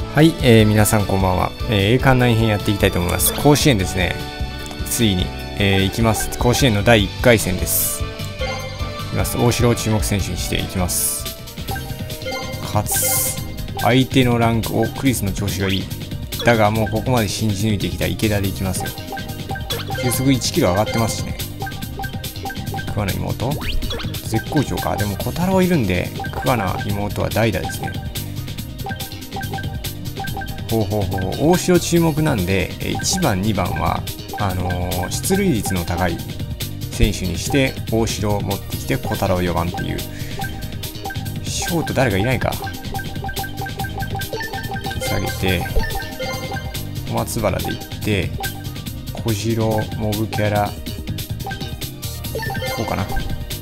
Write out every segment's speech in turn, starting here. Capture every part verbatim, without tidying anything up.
はい、えー、皆さんこんばんは、えー、栄冠ナイン編やっていきたいと思います。甲子園ですね。ついに、えー、行きます。甲子園のだいいっかい戦です。いきます。大城を注目選手にしていきます。勝つ。相手のランク、お、クリスの調子がいい。だがもうここまで信じ抜いてきた池田でいきますよ。球速いちキロ上がってますしね。桑名妹絶好調か。でも小太郎いるんで、桑名妹は代打ですね。ほうほうほう。大城注目なんで、いちばんにばんはあのー、出塁率の高い選手にして大城を持ってきて小太郎よばんっていう。ショート誰かいないか。下げて小松原で行って小次郎モブキャラこうかな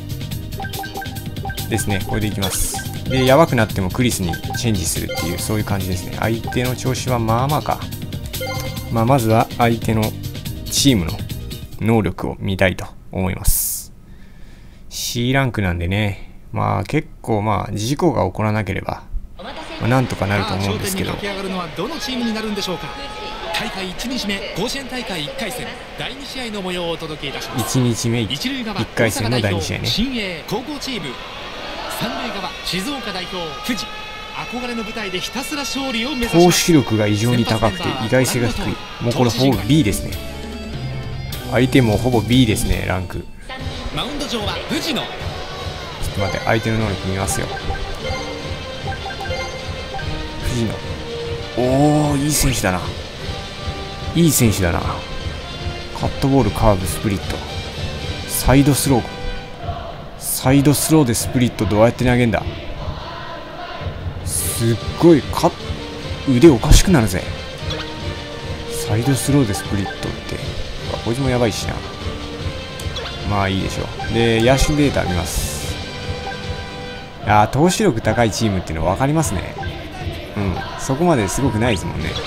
ですね。これでいきます。で、やばくなってもクリスにチェンジするっていう、そういう感じですね。相手の調子はまあまあか。まあ、まずは相手のチームの能力を見たいと思います。C ランクなんでね、まあ結構まあ事故が起こらなければ、まあ、なんとかなると思うんですけど。 大会いちにちめ甲子園大会いっかい戦だいに試合の模様をお届けいたします。 いちにちめいっかい戦のだいに試合ね。 新鋭高校チーム、三塁側静岡代表富士、憧れの舞台でひたすら勝利を目指します。 投手力が異常に高くて意外性が低い。もうこれほぼ ビー ですね。相手もほぼ ビー ですね。ランクマウンド上は富士の、ちょっと待って、相手の能力見ますよ。富士の、おー、いい選手だな。いい選手だな。カットボール、カーブ、スプリット、サイドスロー、サイドスローでスプリットどうやって投げんだ。すっごいか腕おかしくなるぜ。サイドスローでスプリットって、こいつもやばいしな。まあいいでしょう。で、野手データ見ます。ああ、投手力高いチームっていうの分かりますね。うん、そこまですごくないですもんね。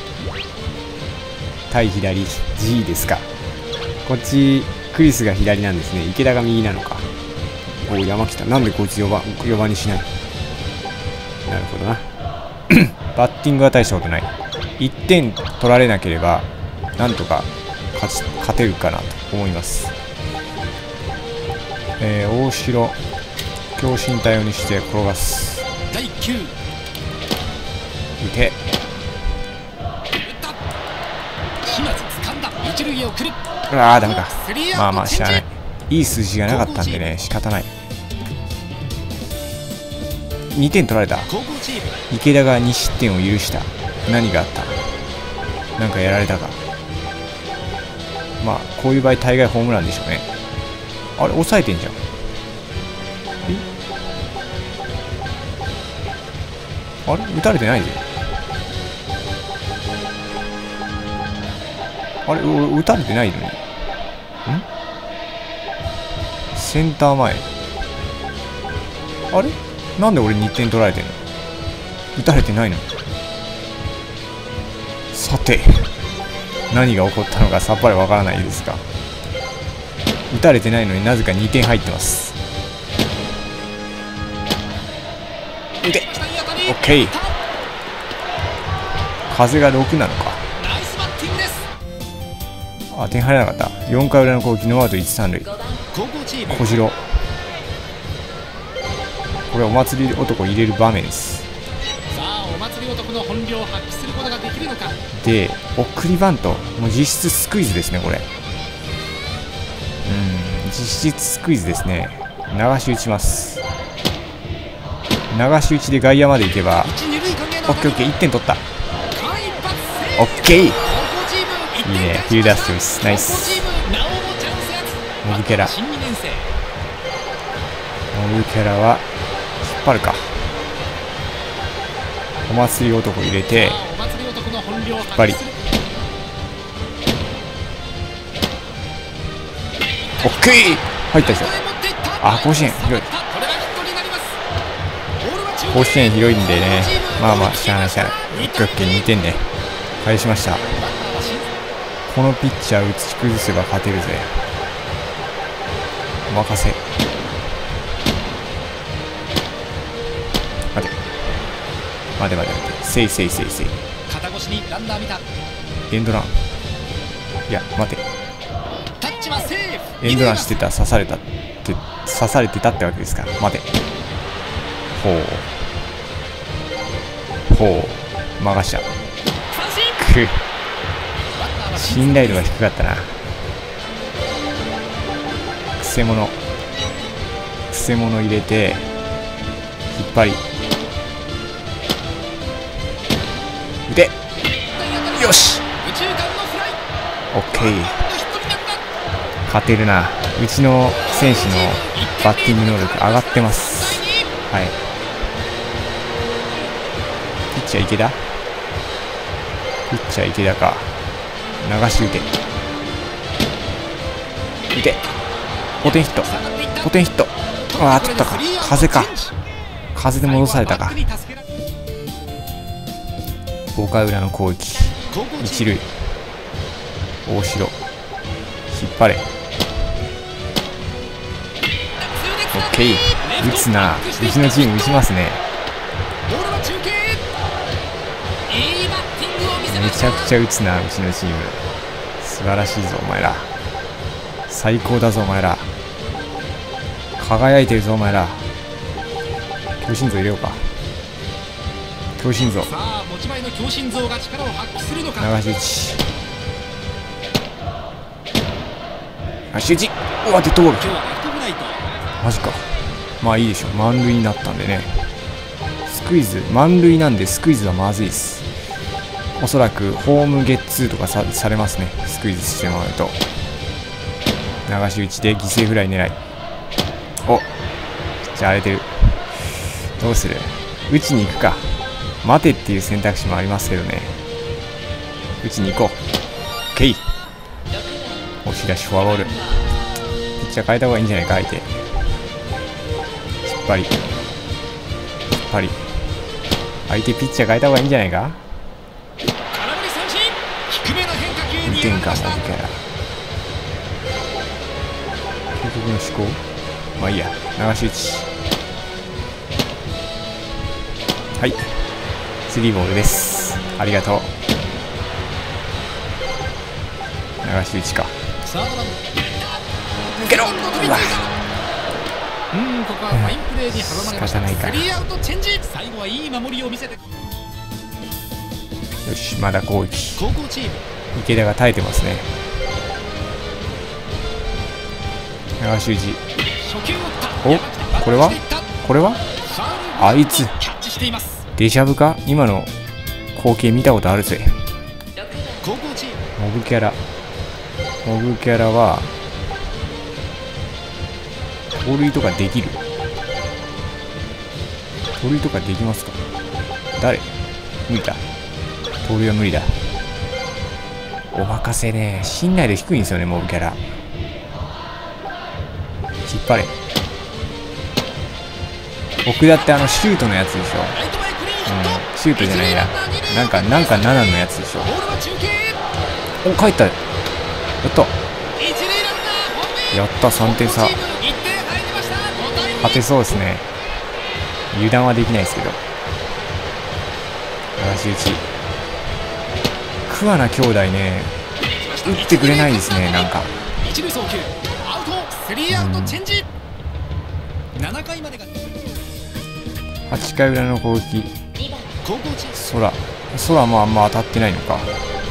対左 G ですか。こっちクリスが左なんですね。池田が右なのか。おお、山北なんでこいつよばんよばんにしない。なるほどな。バッティングは大したことない。いってん取られなければなんとか勝ち勝てるかなと思います。えー、大城強心対応にして転がす。 だいきゅう打て。ああ、ダメか。まあまあしゃあない。いい数字がなかったんでね、仕方ない。にてん取られた。池田がに失点を許した。何があった。なんかやられたか。まあこういう場合大概ホームランでしょうね。あれ抑えてんじゃん。え、あれ打たれてないぜ。あれ打たれてないのに。んセンター前。あれなんで俺にてん取られてんの。打たれてないのに。さて何が起こったのかさっぱりわからないですが、打たれてないのになぜかにてん入ってます。打て。オッケー。風がろくなのか。あ、点入らなかった。よんかい裏の攻撃、ノーアウトいち、さん塁。小次郎、これお祭り男入れる場面です。 さあ、お祭り男の本領を発揮することができるのか。 で、送りバント、もう実質スクイズですね、これ。うん、実質スクイズですね。流し打ちます。流し打ちで外野まで行けば、オッケーオッケー、いってん取った。オッケー、いいね、フィルダースチョイス、ナイス。モブキャラ、モブキャラは引っ張るか。お祭り男入れて引っ張り、オッケー、入ったでしょ。あ、甲子園広い。甲子園広いんでね、まあまあしゃあないしゃあない。オッケーオッケー、にてんね、返しました。このピッチャー打ち崩せば勝てるぜ。お任せ。待て待て待て待て、 せいせいせいせい。 肩越しにランナー見た。 エンドラン。いや待て、 タッチはセーフ。 エンドランしてた、刺されたって、刺されてたってわけですから。待て、ほうほう、任した。くっ、信頼度が低かったな。くせ者、くせ者入れて引っ張り、でよし、オッケー、勝てるな。うちの選手のバッティング能力上がってます。はい、ピッチャー池田、ピッチャー池田か。流し打て、打て、ポテンヒット、ポテンヒット。ああ、取ったか。風か、風で戻されたか。ごかい裏の攻撃、一塁、大城、引っ張れ。オッケー、打つな。うちのチーム打ちますね。めちゃくちゃ打つな、うちのチーム。素晴らしいぞお前ら。最高だぞお前ら。輝いてるぞお前ら。強心臓入れようか。強心臓、流し打ち、流し打ち、うわ、デッドボール。マジか。まあいいでしょ、満塁になったんでね。スクイズ、満塁なんでスクイズはまずいです。おそらくホームゲッツーとか さ, されますね、スクイズしてもらうと。流し打ちで犠牲フライ狙い。お、じゃあ荒れてる。どうする、打ちに行くか。待てっていう選択肢もありますけどね。打ちに行こう。ケイ、押し出しフォアボール。ピッチャー変えた方がいいんじゃないか。相手引っ張り、引っ張り、相手ピッチャー変えた方がいいんじゃないか。にてんか、もうキャラ究極の思考。まあいいや、流し打ち。はい、スリーボールです。ありがとう。流し打ちか。抜けろ。うわ、 うん、ここはファインプレーに阻まれました。 仕方ないか。 スリーアウトチェンジ。最後はいい守りを見せて。 よし、まだ攻撃。 高校チーム池田が耐えてますね。流し打ち。お、これはこれはあいつデジャブか。今の光景見たことあるぜ。モブキャラ、モブキャラは盗塁とかできる？盗塁とかできますか？誰？無理だ。盗塁は無理だ。お任せね。信頼度低いんですよね、モブキャラ。引っ張れ。奥田ってあのシュートのやつでしょ。うん、シュートじゃないや。なんか、なんかななのやつでしょ。お、帰った。やった。やった、さんてん差。勝てそうですね。油断はできないですけど。流し打ち。桑名兄弟ね、打ってくれないですね、なんか。はちかい裏の攻撃。空空もあんま当たってないのか。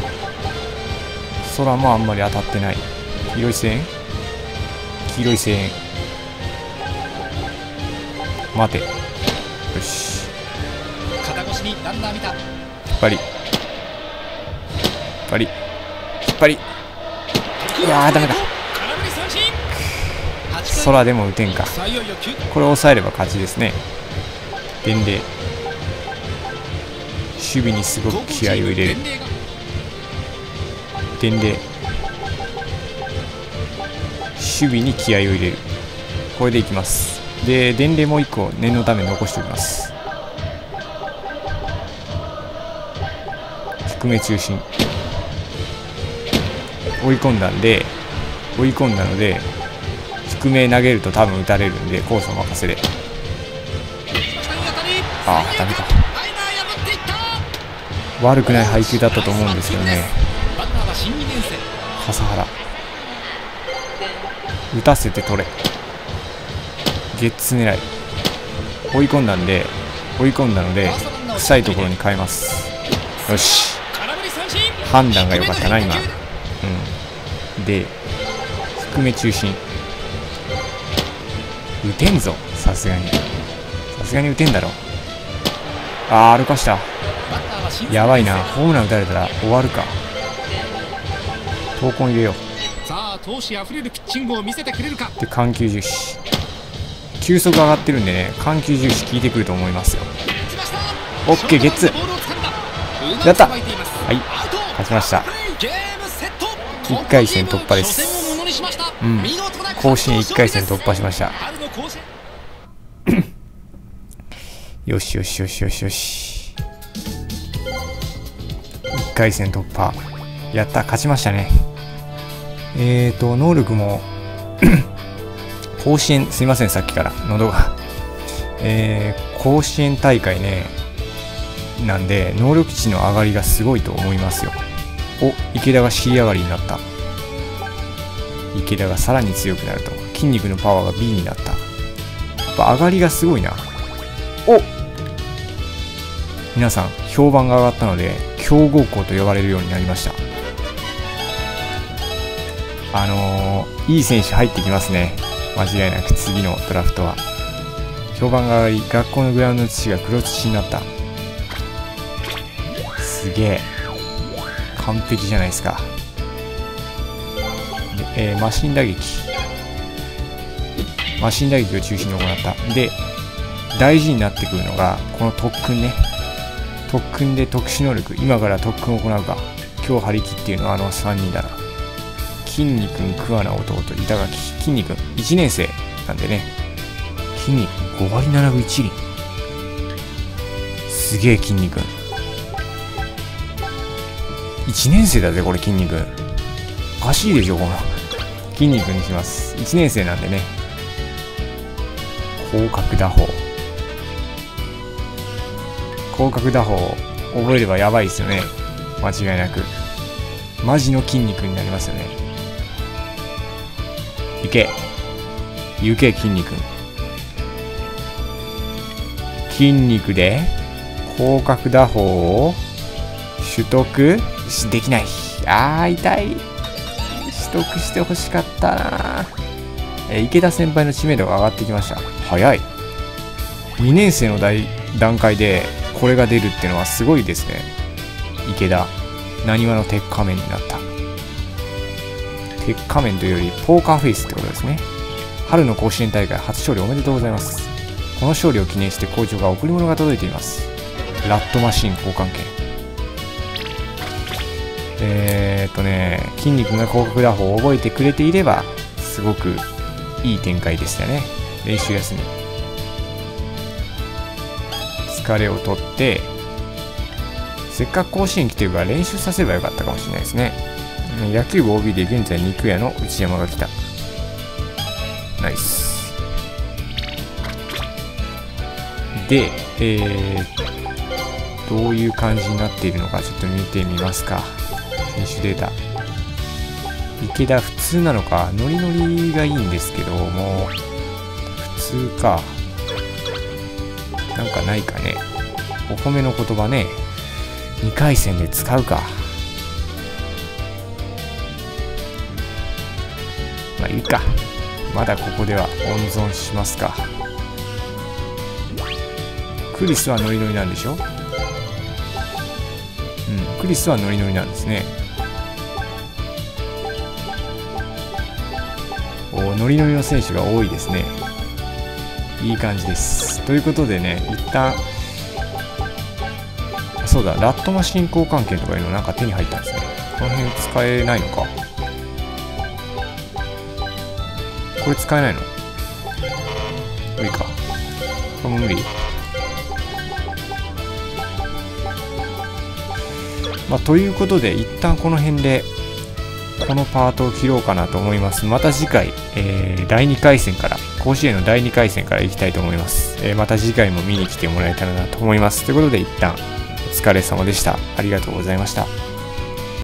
空もあんまり当たってない。黄色い声援、黄色い声援。待て。よし、引っ張り、引っ張り、引っ張り。いやーダメだ。空でも打てんか。これを抑えれば勝ちですね。伝令、守備にすごく気合を入れる。伝令、守備に気合を入れる。これでいきます。で、伝令もういっこ念のため残しておきます。低め中心、追い込んだんで追い込んだので低め投げると多分打たれるんで、コース任せで。ああ、ダメか。 悪くない配球だったと思うんですけどね。 バッターは新にねん生笠原打たせて取れ。ゲッツ狙い追い込んだんで追い込んだので臭いところに変えます。よし、判断が良かったな今。うんで低め中心打てんぞ。さすがにさすがに打てんだろ。あー歩かした。やばいな。ホームラン打たれたら終わるか。闘魂入れよう。 さあ闘志あふれるピッチングを見せてくれるか。 で緩急重視、球速上がってるんでね、緩急重視効いてくると思いますよ。オッケーゲッツやった。はい勝ちました。いっかい戦突破です。うん甲子園いっかい戦突破しました。よしよしよしよしよし、いっかい戦突破やった。勝ちましたね。えーと能力も甲子園、すいませんさっきから喉がえー、甲子園大会ねなんで能力値の上がりがすごいと思いますよ。お、池田が尻上がりになった。池田がさらに強くなると。筋肉のパワーが ビー になった。やっぱ上がりがすごいな。お、皆さん評判が上がったので強豪校と呼ばれるようになりました。あのー、いい選手入ってきますね間違いなく。次のドラフトは評判が上がり、学校のグラウンドの土が黒土になった。すげえ完璧じゃないですか。で、えー、マシン打撃マシン打撃を中心に行った。で大事になってくるのがこの特訓ね。特訓で特殊能力、今から特訓を行うか。今日張り切っていうのはあのさんにんだな。筋肉桑名弟板垣。筋肉いちねん生なんでね、筋肉ごわりななぶいちりん。すげえ筋肉いちねん生だぜこれ。筋肉おかしいでしょこの筋肉にします。いちねん生なんでね。広角打法広角打法を覚えればやばいですよね間違いなく。マジの筋肉になりますよね。いけ行け筋肉。筋肉で広角打法を取得できない。あー痛い。取得してほしかったな。え池田先輩の知名度が上がってきました。早い。にねん生の段階でこれが出るっていうのはすごいですね。池田なにわの鉄仮面になった。鉄仮面というよりポーカーフェイスってことですね。春の甲子園大会初勝利おめでとうございます。この勝利を記念して校長が贈り物が届いています。ラットマシン交換券。えーっとね筋肉が広角打法を覚えてくれていればすごくいい展開でしたね。練習休み疲れを取ってせっかく甲子園来てるから練習させればよかったかもしれないですね。野球部 オービー で現在肉屋の内山が来た。ナイスで、えー、どういう感じになっているのかちょっと見てみますか。選手データ池田普通なのか。ノリノリがいいんですけども普通か。なんかないかね。お褒めの言葉ね。にかい戦で使うか。まあいいか。まだここでは温存しますか。クリスはノリノリなんでしょ。うんクリスはノリノリなんですね。おノリノリの選手が多いですね。いい感じです。ということでね一旦そうだラットマシン交換券とかいうのなんか手に入ったんですね。この辺使えないのか。これ使えないの無理か。これも無理。まあということで一旦この辺でこのパートを切ろうかなと思います。また次回、えー、だいにかい戦から甲子園のだいにかい戦からいきたいと思います。えー、また次回も見に来てもらえたらなと思います。ということで一旦お疲れ様でした。ありがとうございました。